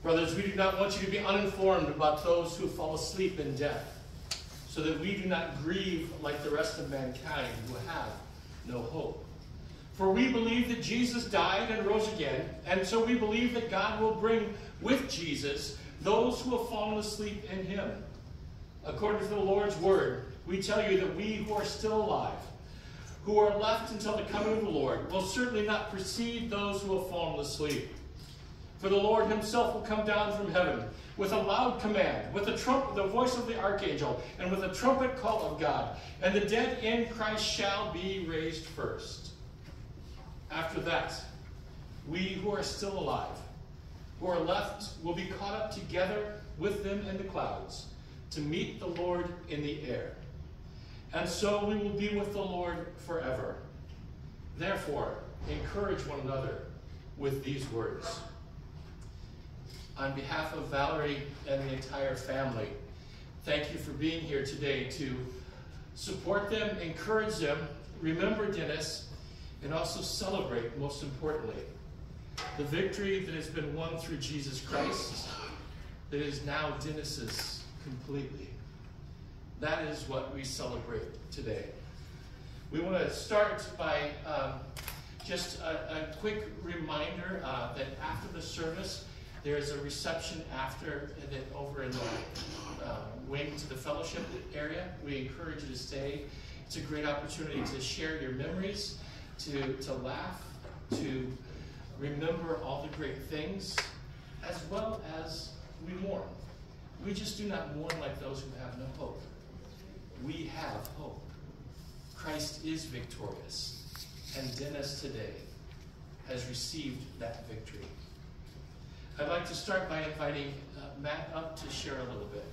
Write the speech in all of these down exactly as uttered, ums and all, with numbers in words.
Brothers, we do not want you to be uninformed about those who fall asleep in death, so that we do not grieve like the rest of mankind who have no hope. For we believe that Jesus died and rose again, and so we believe that God will bring with Jesus those who have fallen asleep in him. According to the Lord's word, we tell you that we who are still alive, who are left until the coming of the Lord, will certainly not precede those who have fallen asleep. For the Lord himself will come down from heaven with a loud command, with the trump, the voice of the archangel, and with a trumpet call of God, and the dead in Christ shall be raised first. After that, we who are still alive, who are left, will be caught up together with them in the clouds to meet the Lord in the air. And so we will be with the Lord forever. Therefore, encourage one another with these words. On behalf of Valerie and the entire family, thank you for being here today to support them, encourage them, remember Dennis, and also celebrate, most importantly, the victory that has been won through Jesus Christ that is now Dennis's completely. That is what we celebrate today. We want to start by um, just a, a quick reminder uh, that after the service, there is a reception after that over in the uh, wing to the fellowship area. We encourage you to stay. It's a great opportunity to share your memories, to, to laugh, to remember all the great things, as well as we mourn. We just do not mourn like those who have no hope. We have hope. Christ is victorious, and Dennis today has received that victory. I'd like to start by inviting uh, Matt up to share a little bit.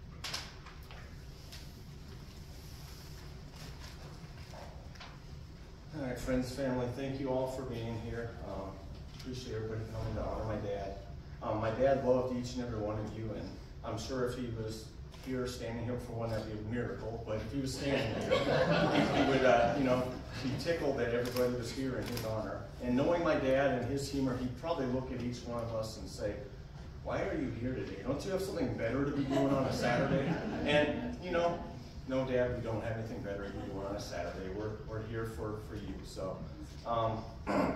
All right, friends, family, thank you all for being here. Um, appreciate everybody coming to honor my dad. Um, my dad loved each and every one of you, and I'm sure if he was here, standing here for one, that'd be a miracle. But if he was standing here, he would, uh, you know, be tickled that everybody was here in his honor. And knowing my dad and his humor, he'd probably look at each one of us and say, "Why are you here today? Don't you have something better to be doing on a Saturday?" And you know, no, Dad, we don't have anything better to be doing on a Saturday. We're we're here for for you. So, um,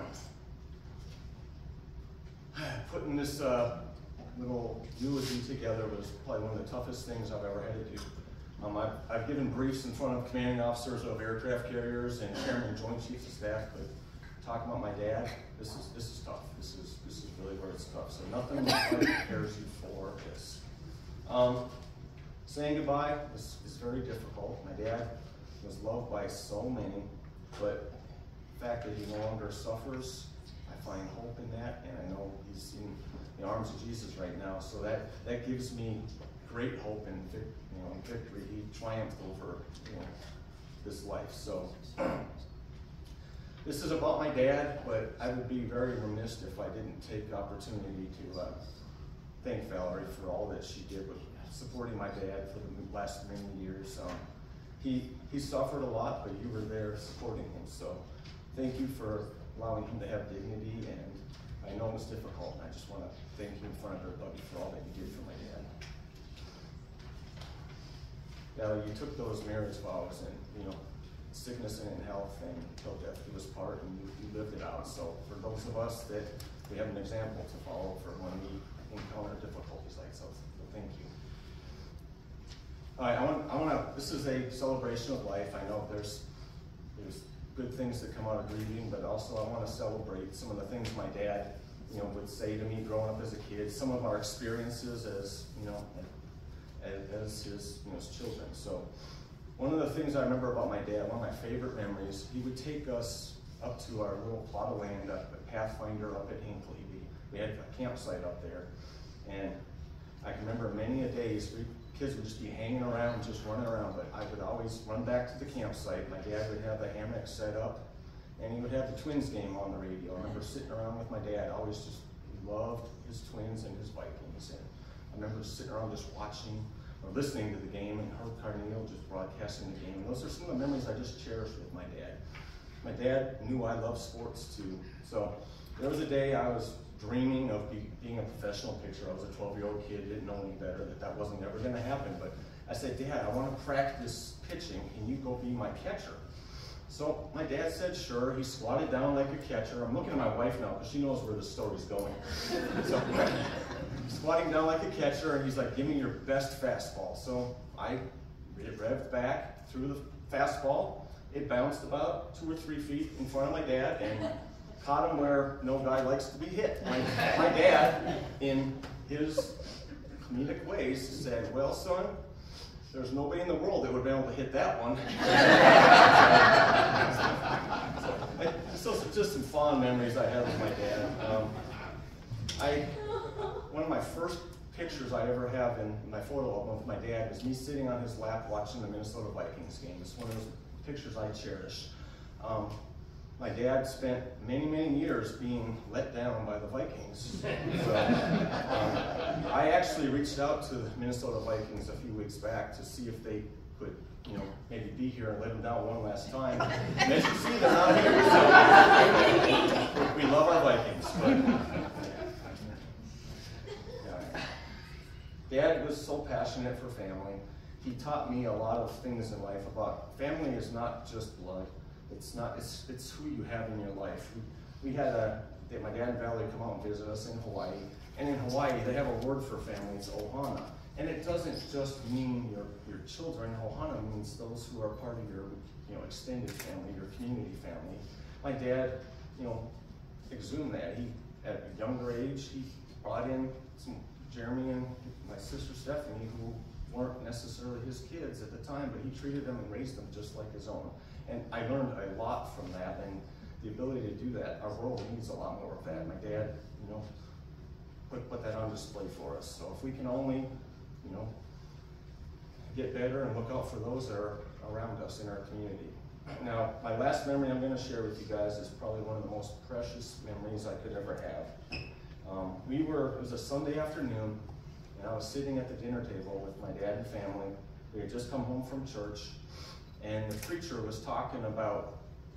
putting this uh, little eulogy together was probably one of the toughest things I've ever had to do. Um, I've, I've given briefs in front of commanding officers of aircraft carriers and chairman and joint chiefs of staff, but talking about my dad, this is this is tough. This is this is really where it's tough. So nothing prepares you for this. Um, saying goodbye is, is very difficult. My dad was loved by so many, but the fact that he no longer suffers, I find hope in that, and I know he's in the arms of Jesus right now. So that that gives me great hope and vic, you know victory. He triumphed over you know this life. So. This is about my dad, but I would be very remiss if I didn't take the opportunity to uh, thank Valerie for all that she did with supporting my dad for the last many years. Um, he he suffered a lot, but you were there supporting him. So thank you for allowing him to have dignity, and I know it was difficult, and I just want to thank you in front of everybody for all that you did for my dad. Valerie, you took those marriage vows, and you know, sickness and in health and until death do us part, and you, you lived it out. So for those of us that we have an example to follow for when we encounter difficulties like so, so thank you. All right, I want, I want to, this is a celebration of life. I know there's, there's good things that come out of grieving, but also I want to celebrate some of the things my dad, you know, would say to me growing up as a kid, some of our experiences as, you know, as, as his, you know, his children. So one of the things I remember about my dad, one of my favorite memories, he would take us up to our little plot of land up at Pathfinder up at Hinckley. We, we had a campsite up there, and I can remember many a days we kids would just be hanging around, just running around, but I would always run back to the campsite. My dad would have the hammock set up, and he would have the Twins game on the radio. I remember sitting around with my dad, always just loved his Twins and his Vikings, and I remember sitting around just watching or listening to the game, and Herb Carneal just broadcasting the game. And those are some of the memories I just cherish with my dad. My dad knew I loved sports too. So there was a day I was dreaming of be, being a professional pitcher. I was a twelve-year-old kid, didn't know any better, that that wasn't ever going to happen. But I said, Dad, I want to practice pitching. Can you go be my catcher? So my dad said, sure. He squatted down like a catcher. I'm looking at my wife now because she knows where the story's going. So squatting down like a catcher, and he's like, give me your best fastball. So I revved back, threw the fastball. It bounced about two or three feet in front of my dad and caught him where no guy likes to be hit. My, my dad, in his comedic ways, said, well, son, there's nobody in the world that would have been able to hit that one. So, so just some fond memories I have with my dad. Um, I, one of my first pictures I ever have in my photo album with my dad was me sitting on his lap watching the Minnesota Vikings game. It's one of those pictures I cherish. Um, my dad spent many, many years being let down by the Vikings. So, um, I actually reached out to the Minnesota Vikings a few weeks back to see if they could, you know, maybe be here and let them down one last time. And as you see, they're not here. So we love our Vikings. But, yeah. Dad was so passionate for family. He taught me a lot of things in life about family is not just blood. It's not. It's it's who you have in your life. We, we had a my dad and Valerie come out and visit us in Hawaii, and in Hawaii they have a word for family. It's ohana, and it doesn't just mean your your children. Ohana means those who are part of your you know extended family, your community family. My dad, you know, exhumed that. He at a younger age he brought in some Jeremy and my sister Stephanie who weren't necessarily his kids at the time, but he treated them and raised them just like his own. And I learned a lot from that, and the ability to do that. Our world needs a lot more of that. My dad, you know, put, put that on display for us. So if we can only, you know, get better and look out for those that are around us in our community. Now, my last memory I'm going to share with you guys is probably one of the most precious memories I could ever have. Um, we were, it was a Sunday afternoon, and I was sitting at the dinner table with my dad and family. We had just come home from church, and the preacher was talking about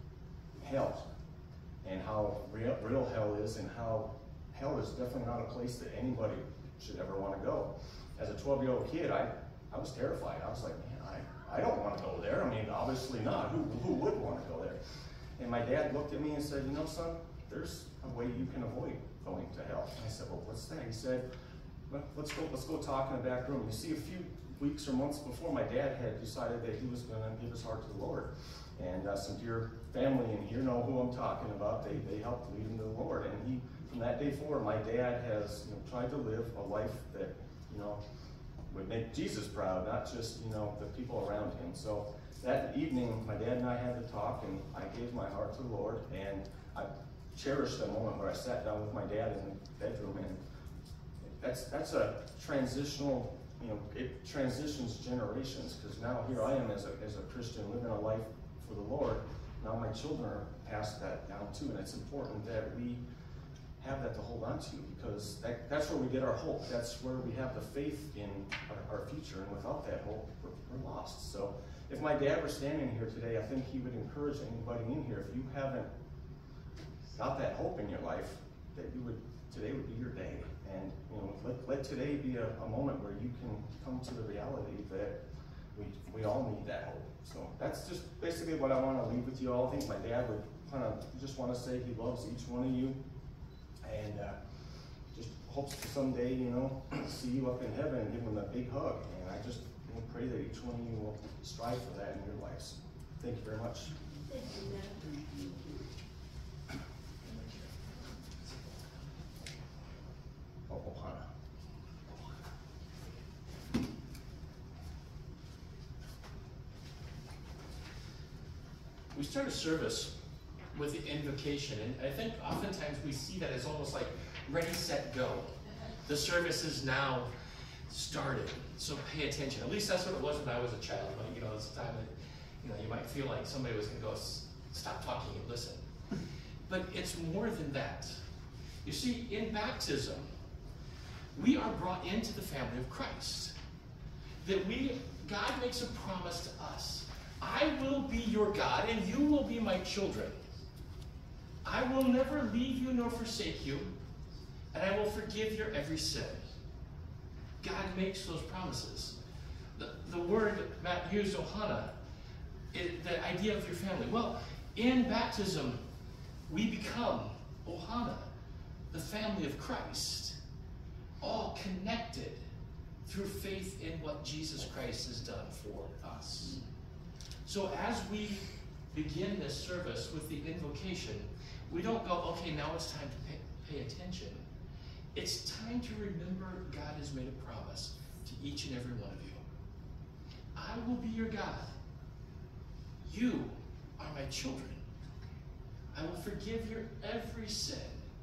hell and how real, real hell is, and how hell is definitely not a place that anybody should ever want to go. As a twelve-year-old kid, I, I was terrified. I was like, man, I, I don't want to go there. I mean, obviously not. Who, who would want to go there? And my dad looked at me and said, you know, son, there's a way you can avoid going to hell. And I said, well, what's that? He said, well, let's go, let's go talk in the back room. You see, a few weeks or months before, my dad had decided that he was going to give his heart to the Lord. And uh, some dear family in here know who I'm talking about. They, they helped lead him to the Lord. And he, from that day forward, my dad has you know, tried to live a life that, you know, would make Jesus proud, not just, you know, the people around him. So that evening, my dad and I had to talk, and I gave my heart to the Lord. And I cherished that moment where I sat down with my dad in the bedroom, and that's that's a transitional, you know, it transitions generations, because now here I am as a, as a Christian living a life for the Lord. Now my children are passed that down too, and it's important that we have that to hold on to, because that, that's where we get our hope. That's where we have the faith in our, our future, and without that hope, we're, we're lost. So if my dad were standing here today, I think he would encourage anybody in here, if you haven't got that hope in your life, that you would, today would be your day. And you know, let, let today be a, a moment where you can come to the reality that we, we all need that hope. So that's just basically what I want to leave with you all. I think my dad would kind of just want to say he loves each one of you, and uh, just hopes to someday, you know, see you up in heaven and give him a big hug. And I just you know, pray that each one of you will strive for that in your lives. Thank you very much. Thank you, Matt. Ohana. We start a service with the invocation, and I think oftentimes we see that as almost like ready, set, go. The service is now started, so pay attention. At least that's what it was when I was a child. You know, it's a time that you know you might feel like somebody was going to go, stop talking and listen. But it's more than that. You see, in baptism, we are brought into the family of Christ. That we, God makes a promise to us. I will be your God, and you will be my children. I will never leave you nor forsake you. and I will forgive your every sin. God makes those promises. The, the word Matt used, Ohana, it, the idea of your family. Well, in baptism, we become Ohana, the family of Christ, all connected through faith in what Jesus Christ has done for us. So as we begin this service with the invocation, we don't go, okay, now it's time to pay, pay attention. It's time to remember God has made a promise to each and every one of you. I will be your God. You are my children. I will forgive your every sin.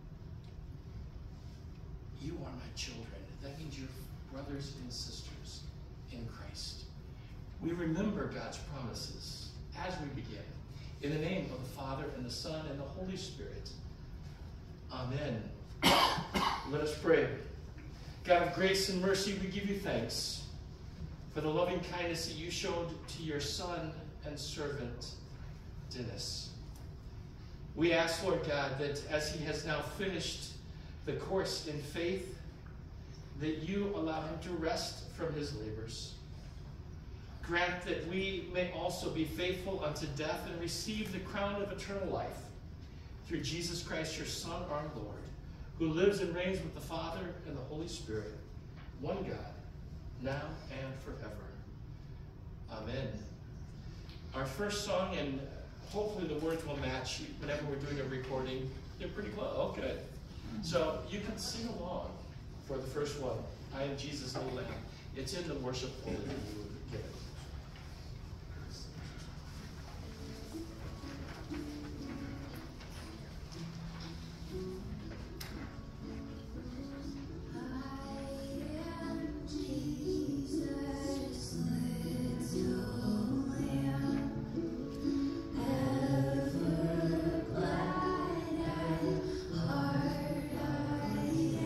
You are my children. That means you're brothers and sisters in Christ. We remember God's promises as we begin. In the name of the Father, and the Son, and the Holy Spirit. Amen. Let us pray. God of grace and mercy, we give you thanks for the loving kindness that you showed to your son and servant, Dennis. We ask, Lord God, that as he has now finished the course in faith, that you allow him to rest from his labors. Grant that we may also be faithful unto death and receive the crown of eternal life through Jesus Christ, your Son, our Lord, who lives and reigns with the Father and the Holy Spirit, one God, now and forever. Amen. Our first song, and hopefully the words will match whenever we're doing a recording. They're pretty close. Oh, good. So you can sing along for the first one. I am Jesus' little lamb. It's in the worship folder that you would get it.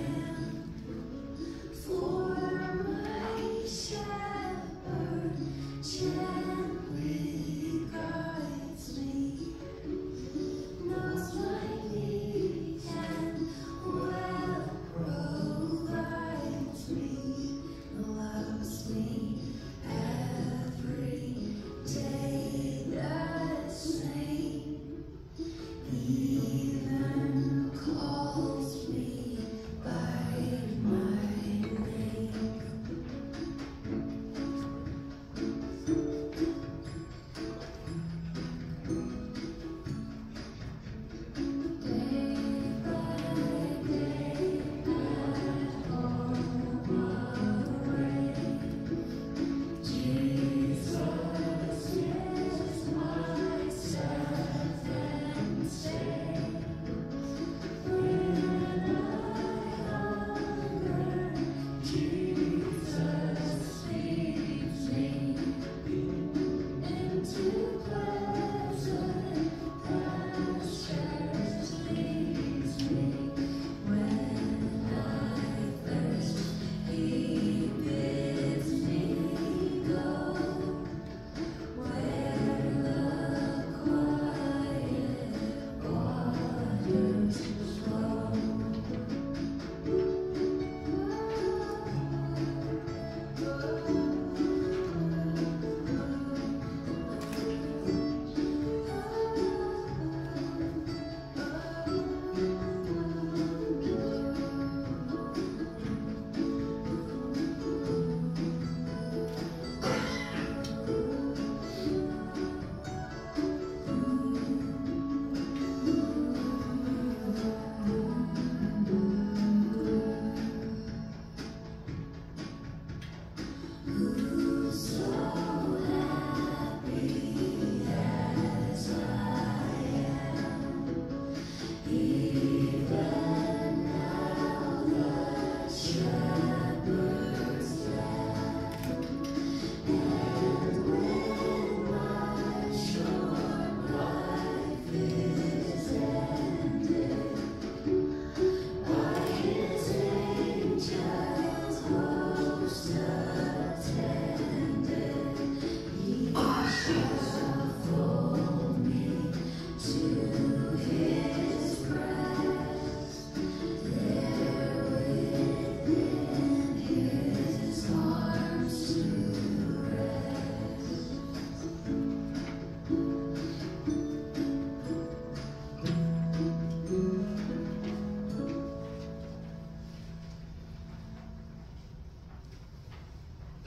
For my shepherd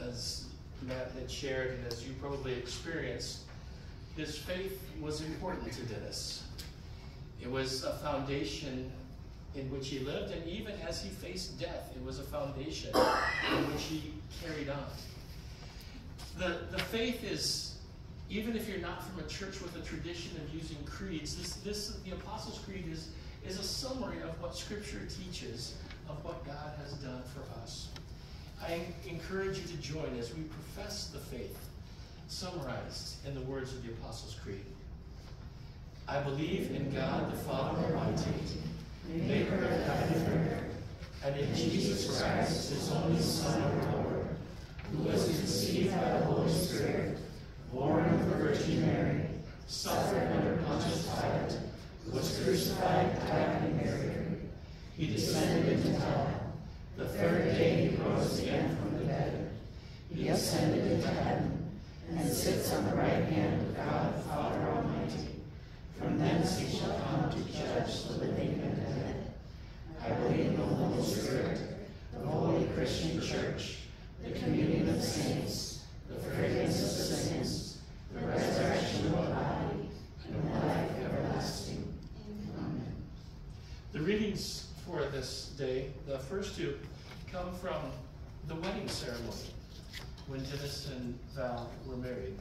as Matt had shared and as you probably experienced, his faith was important to Dennis. It was a foundation in which he lived, and even as he faced death, it was a foundation in which he carried on. The, the faith is, even if you're not from a church with a tradition of using creeds, this, this the Apostles' Creed is, is a summary of what Scripture teaches of what God has done for us. I encourage you to join as we profess the faith summarized in the words of the Apostles' Creed. I believe in God the Father Almighty, maker of heaven and earth, and in Jesus Christ, his only Son, our Lord, who was conceived by the Holy Spirit, born of the Virgin Mary, suffered under Pontius Pilate, was crucified, died, and buried. He descended into hell. The third day he rose again from the dead. He ascended into heaven, and sits on the right hand of God the Father Almighty. From thence he shall come to judge the living and the dead. I believe in the Holy Spirit, the holy Christian Church, the communion of saints, the forgiveness of sins, the resurrection of the body, and life everlasting. Amen. The readings for this day, the first two, come from the wedding ceremony when Dennis and Val were married.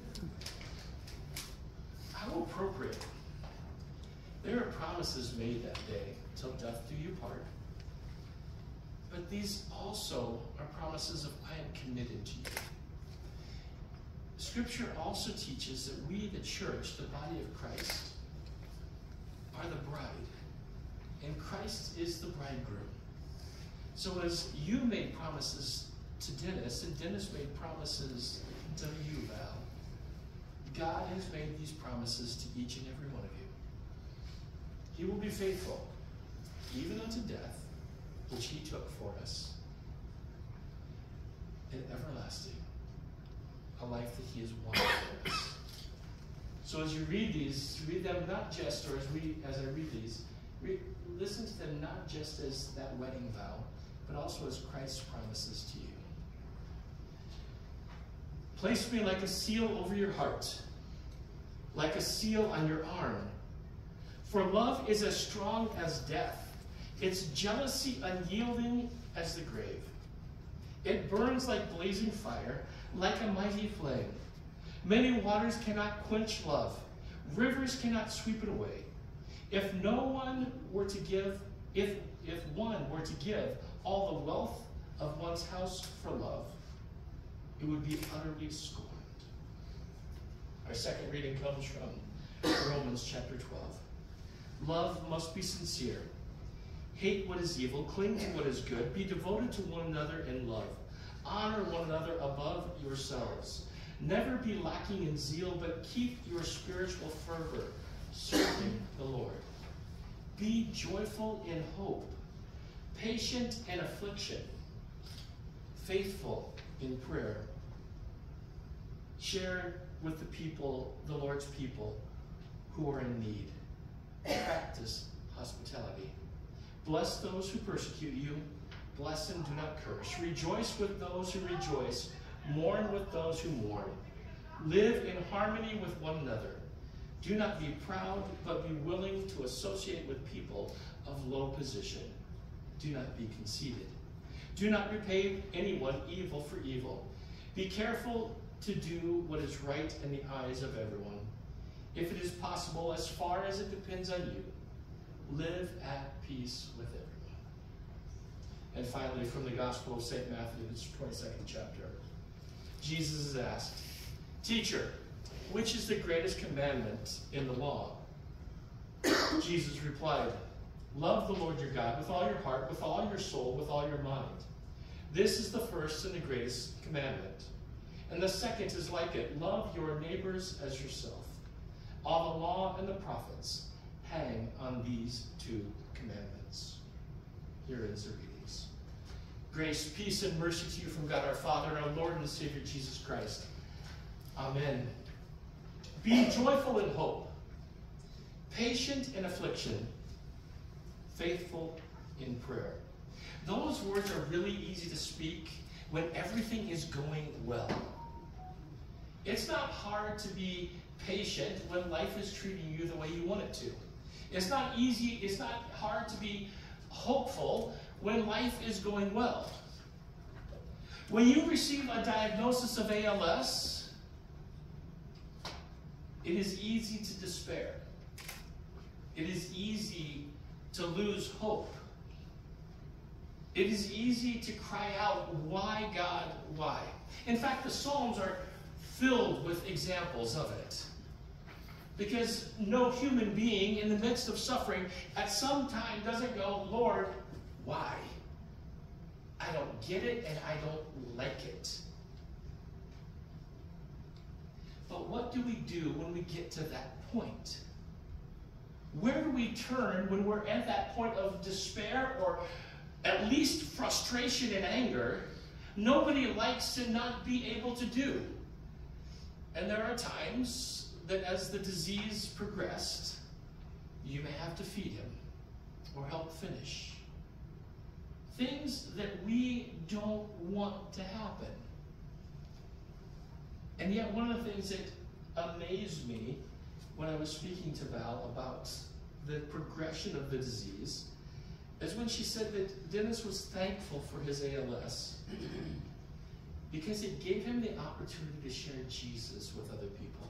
How appropriate. There are promises made that day, till death do you part. But these also are promises of I am committed to you. Scripture also teaches that we, the church, the body of Christ, are the bride. And Christ is the bridegroom. So as you made promises to Dennis, and Dennis made promises to you, Val, God has made these promises to each and every one of you. He will be faithful, even unto death, which he took for us, and everlasting, a life that he has won for us. So as you read these, read them not just, or as we, as I read these, read, listen to them not just as that wedding vow, but also as Christ's promises to you. Place me like a seal over your heart, like a seal on your arm. For love is as strong as death, its jealousy unyielding as the grave. It burns like blazing fire, like a mighty flame. Many waters cannot quench love. Rivers cannot sweep it away. If no one were to give, if, if one were to give all the wealth of one's house for love, it would be utterly scorned. Our second reading comes from Romans chapter twelve. Love must be sincere. Hate what is evil, cling to what is good, be devoted to one another in love. Honor one another above yourselves. Never be lacking in zeal, but keep your spiritual fervor, serving the Lord. Be joyful in hope, patient in affliction, faithful in prayer. Share with the people, the Lord's people, who are in need. Practice hospitality. Bless those who persecute you. Bless and do not curse. Rejoice with those who rejoice. Mourn with those who mourn. Live in harmony with one another. Do not be proud, but be willing to associate with people of low position. Do not be conceited. Do not repay anyone evil for evil. Be careful to do what is right in the eyes of everyone. If it is possible, as far as it depends on you, live at peace with everyone. And finally, from the Gospel of Saint Matthew, this twenty-second chapter, Jesus is asked, "Teacher, which is the greatest commandment in the law?" Jesus replied, "Love the Lord your God with all your heart, with all your soul, with all your mind. This is the first and the greatest commandment. And the second is like it, love your neighbors as yourself. All the law and the prophets hang on these two commandments." Here ends the readings. Grace, peace, and mercy to you from God our Father and our Lord and Savior Jesus Christ. Amen. Be joyful in hope, patient in affliction, faithful in prayer. Those words are really easy to speak when everything is going well. It's not hard to be patient when life is treating you the way you want it to. It's not easy, it's not hard to be hopeful when life is going well. When you receive a diagnosis of A L S, it is easy to despair. It is easy to lose hope. It is easy to cry out, why God, why? In fact, the Psalms are filled with examples of it. Because no human being in the midst of suffering at some time doesn't go, Lord, why? I don't get it and I don't like it. But what do we do when we get to that point? Where do we turn when we're at that point of despair or at least frustration and anger nobody likes to not be able to do? And there are times that as the disease progressed, you may have to feed him or help finish. Things that we don't want to happen. And yet one of the things that amazed me when I was speaking to Val about the progression of the disease is when she said that Dennis was thankful for his A L S because it gave him the opportunity to share Jesus with other people.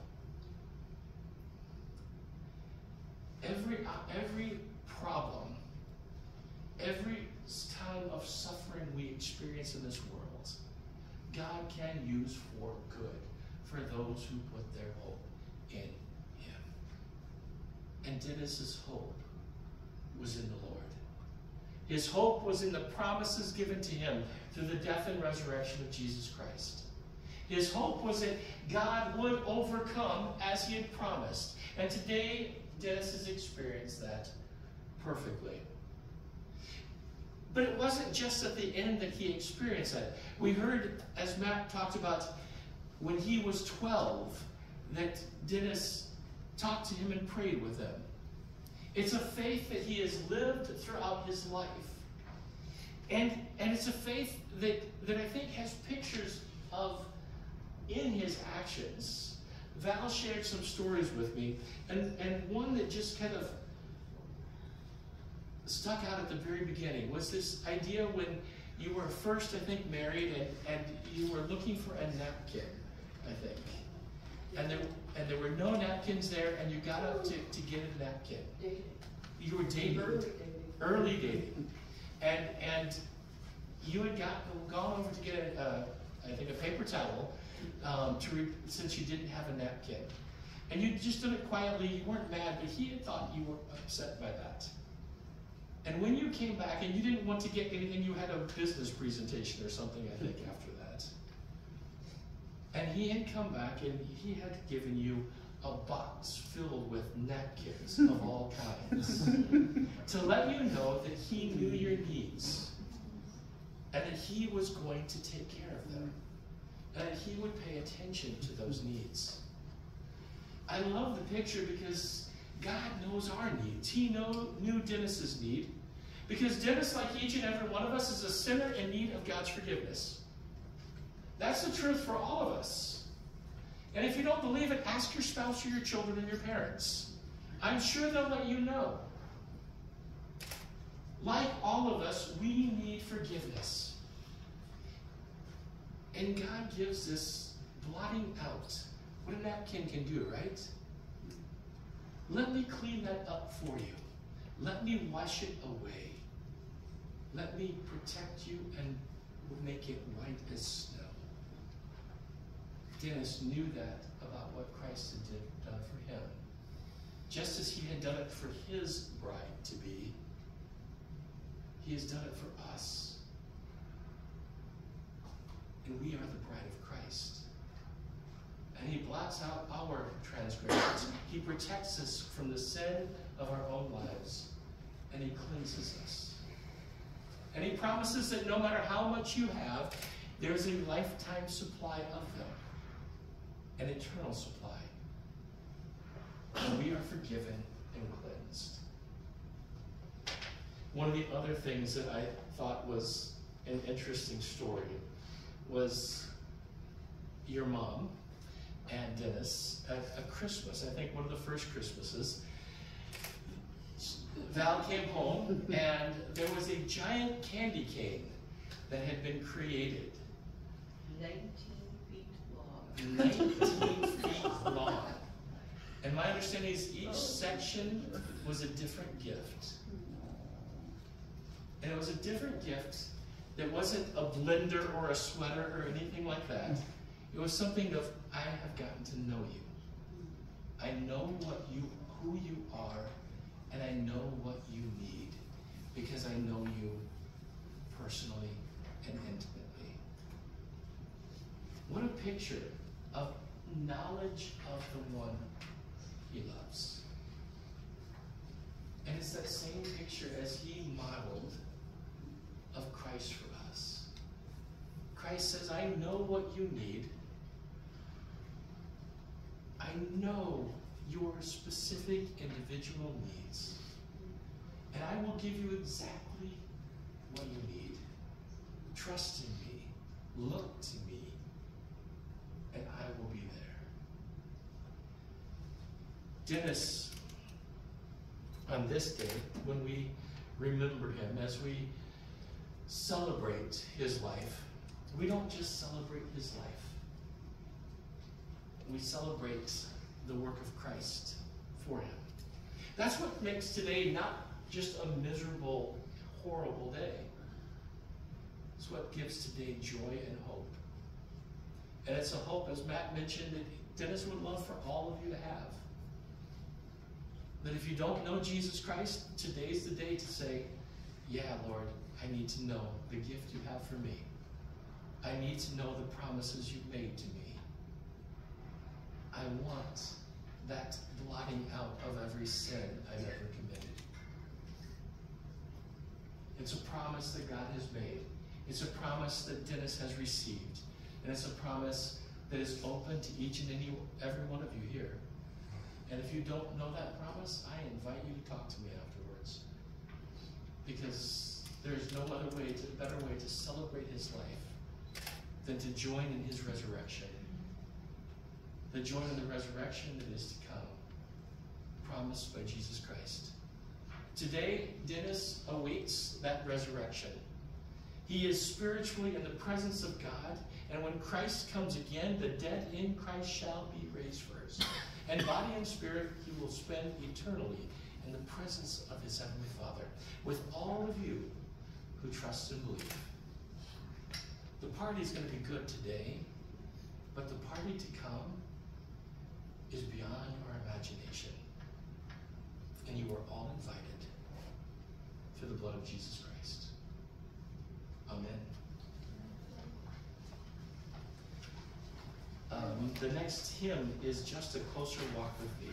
Every, every problem, every time of suffering we experience in this world, God can use for good for those who put their hope in him. And Dennis's hope was in the Lord. His hope was in the promises given to him through the death and resurrection of Jesus Christ. His hope was that God would overcome as he had promised. And today, Dennis has experienced that perfectly. But it wasn't just at the end that he experienced that. We heard, as Matt talked about, when he was twelve, that Dennis talked to him and prayed with him. It's a faith that he has lived throughout his life. And, and it's a faith that, that I think has pictures of in his actions. Val shared some stories with me, and, and one that just kind of stuck out at the very beginning was this idea when you were first, I think, married, and, and you were looking for a napkin, I think. And there, and there were no napkins there, and you got up to, to get a napkin. Dating. You were dating. Early dating. Early dating. And, and you had got, gone over to get, a, uh, I think, a paper towel, um, to re since you didn't have a napkin. And you just did it quietly. You weren't mad, but he had thought you were upset by that. And when you came back and you didn't want to get anything, you had a business presentation or something, I think, after that. And he had come back and he had given you a box filled with napkins of all kinds to let you know that he knew your needs and that he was going to take care of them and that he would pay attention to those needs. I love the picture because God knows our needs. He know, knew Dennis's need because Dennis, like each and every one of us, is a sinner in need of God's forgiveness. That's the truth for all of us. And if you don't believe it, ask your spouse or your children or your parents. I'm sure they'll let you know. Like all of us, we need forgiveness. And God gives this blotting out what a napkin can do, right? Let me clean that up for you. Let me wash it away. Let me protect you and make it white as snow. Dennis knew that about what Christ had did, done for him. Just as he had done it for his bride to be, he has done it for us. And we are the bride of Christ. And he blots out our transgressions. He protects us from the sin of our own lives. And he cleanses us. And he promises that no matter how much you have, there's a lifetime supply of them. An eternal supply. And we are forgiven and cleansed. One of the other things that I thought was an interesting story was your mom and Dennis at a Christmas, I think one of the first Christmases. Val came home and there was a giant candy cane that had been created. nineteen feet long. nineteen feet long. And my understanding is each section was a different gift. And it was a different gift that wasn't a blender or a sweater or anything like that. It was something of, I have gotten to know you. I know what you, who you are, and I know what you need because I know you personally and intimately. What a picture of knowledge of the one he loves. And it's that same picture as he modeled of Christ for us. Christ says, I know what you need. I know your specific individual needs. And I will give you exactly what you need. Trust in me. Look to me. And I will be there. Dennis, on this day, when we remember him, as we celebrate his life, we don't just celebrate his life. We celebrate the work of Christ for him. That's what makes today not just a miserable, horrible day. It's what gives today joy and hope. And it's a hope, as Matt mentioned, that Dennis would love for all of you to have. That if you don't know Jesus Christ, today's the day to say, yeah, Lord, I need to know the gift you have for me. I need to know the promises you've made to me. I want that blotting out of every sin I've ever committed. It's a promise that God has made. It's a promise that Dennis has received. And it's a promise that is open to each and any, every one of you here. And if you don't know that promise, I invite you to talk to me afterwards. Because there's no other way, to, better way to celebrate his life than to join in his resurrection. The joy in the resurrection that is to come, promised by Jesus Christ. Today, Dennis awaits that resurrection. He is spiritually in the presence of God, and when Christ comes again, the dead in Christ shall be raised first. And body and spirit, he will spend eternally in the presence of his Heavenly Father, with all of you who trust and believe. The party is going to be good today, but the party to come is beyond our imagination. And you are all invited through the blood of Jesus Christ. Amen. Um, the next hymn is Just a Closer Walk with Thee.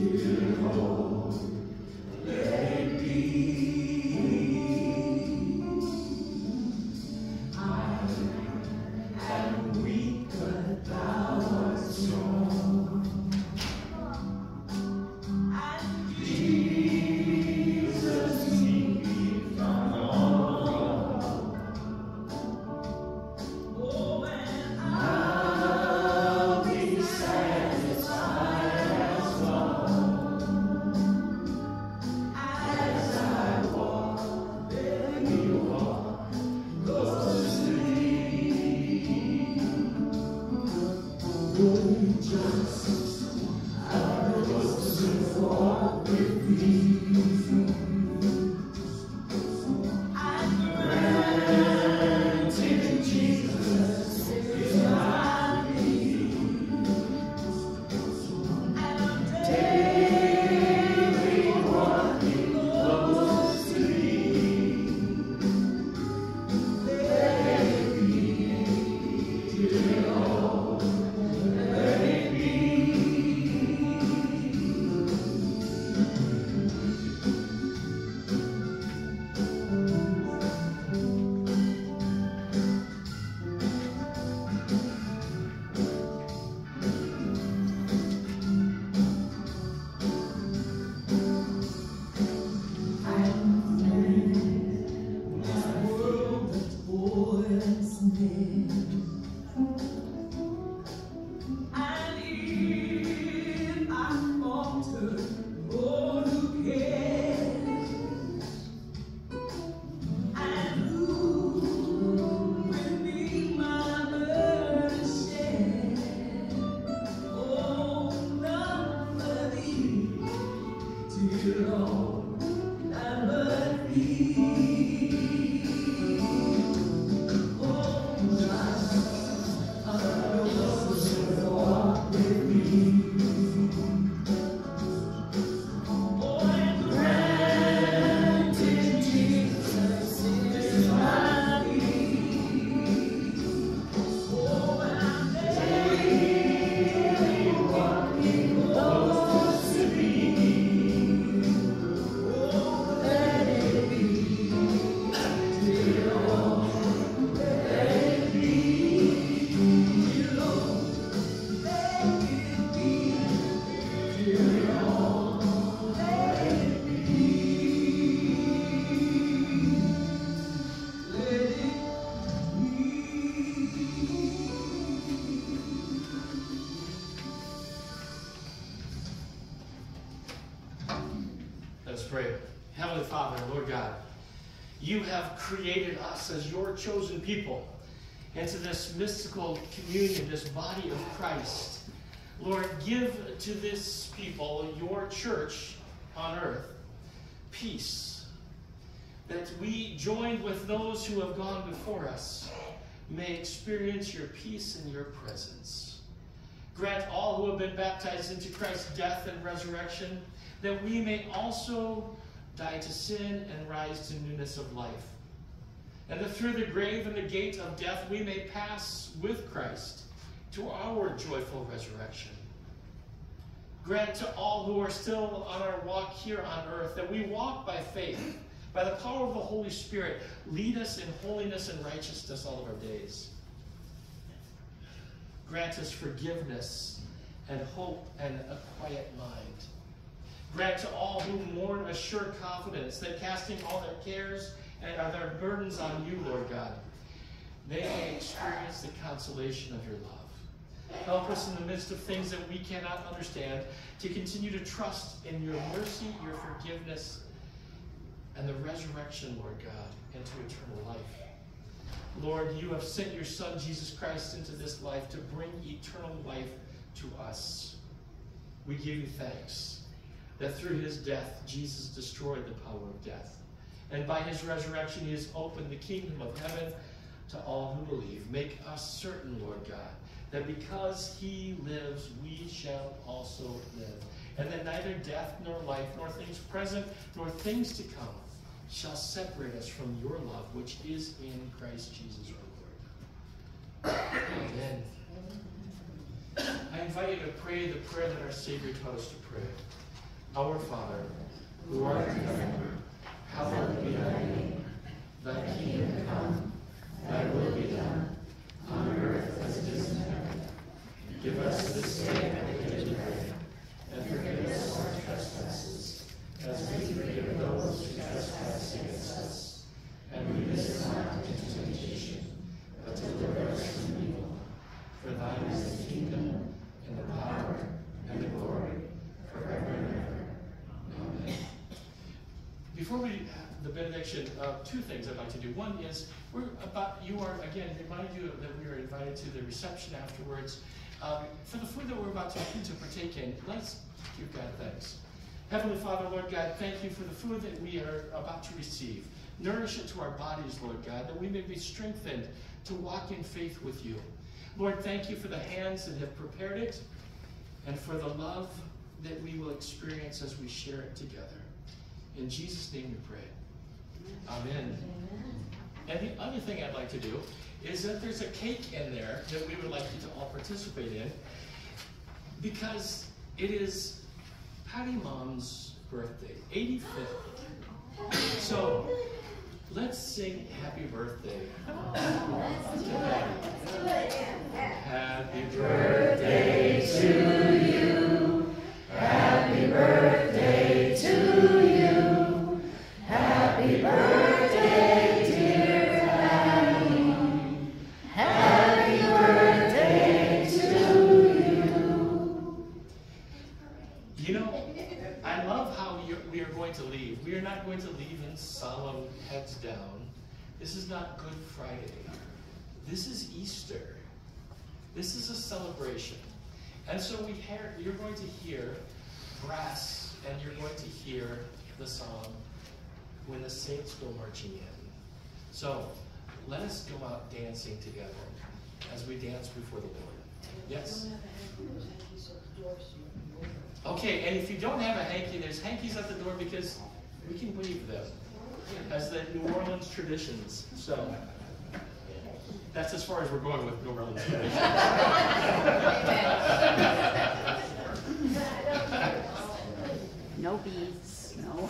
Let me Let's pray. Heavenly Father, Lord God, you have created us as your chosen people into this mystical communion, this body of Christ. Lord, give to this people, your church on earth, peace, that we, joined with those who have gone before us, may experience your peace and your presence. Grant all who have been baptized into Christ's death and resurrection that we may also die to sin and rise to newness of life. And that through the grave and the gate of death we may pass with Christ to our joyful resurrection. Grant to all who are still on our walk here on earth that we walk by faith, by the power of the Holy Spirit, lead us in holiness and righteousness all of our days. Grant us forgiveness and hope and a quiet mind. Grant to all who mourn a sure confidence that casting all their cares and their burdens on you, Lord God, they may experience the consolation of your love. Help us in the midst of things that we cannot understand to continue to trust in your mercy, your forgiveness, and the resurrection, Lord God, into eternal life. Lord, you have sent your Son, Jesus Christ, into this life to bring eternal life to us. We give you thanks that through his death, Jesus destroyed the power of death. And by his resurrection, he has opened the kingdom of heaven to all who believe. Make us certain, Lord God, that because he lives, we shall also live. And that neither death, nor life, nor things present, nor things to come shall separate us from your love, which is in Christ Jesus our Lord. Amen. I invite you to pray the prayer that our Savior taught us to pray. Our Father, who art in heaven, hallowed be thy name. Thy kingdom come, thy will be done, on earth as it is in heaven. Give us this day our daily bread, and forgive us our trespasses, as we forgive those who trespass against us. And lead us not into temptation, but deliver us from evil. For thine is the kingdom, and the power, and the glory, forever and ever. Amen. Before we have the benediction, uh, two things I'd like to do. One is, we're about, you are, again, remind you that we are invited to the reception afterwards. Um, for the food that we're about to, to partake in, let's give God thanks. Heavenly Father, Lord God, thank you for the food that we are about to receive. Nourish it to our bodies, Lord God, that we may be strengthened to walk in faith with you. Lord, thank you for the hands that have prepared it and for the love that we will experience as we share it together. In Jesus' name we pray. Amen. And the other thing I'd like to do is that there's a cake in there that we would like you to all participate in, because it is Patty Mom's birthday, eighty-fifth. So let's sing happy birthday to Patty. Happy birthday to you. Happy birthday to you. Happy birthday, dear Patty. Happy birthday to you. You know, I love how you're, we are going to leave. We are not going to leave in solemn heads down. This is not Good Friday. This is Easter. This is a celebration. And so we hear, you're going to hear brass, and you're going to hear the song, When the Saints Go Marching In. So let us go out dancing together as we dance before the Lord. Yes? Okay, and if you don't have a hanky, there's hankies at the door because we can wave them as the New Orleans traditions. So that's as far as we're going with New Orleans traditions. No beads, no.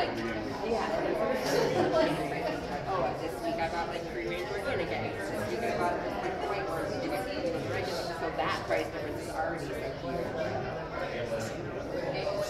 like, yeah. Oh, this week I bought like three range organic eggs. This week I bought like white ones. You get these ones regular. So that price difference is already so huge.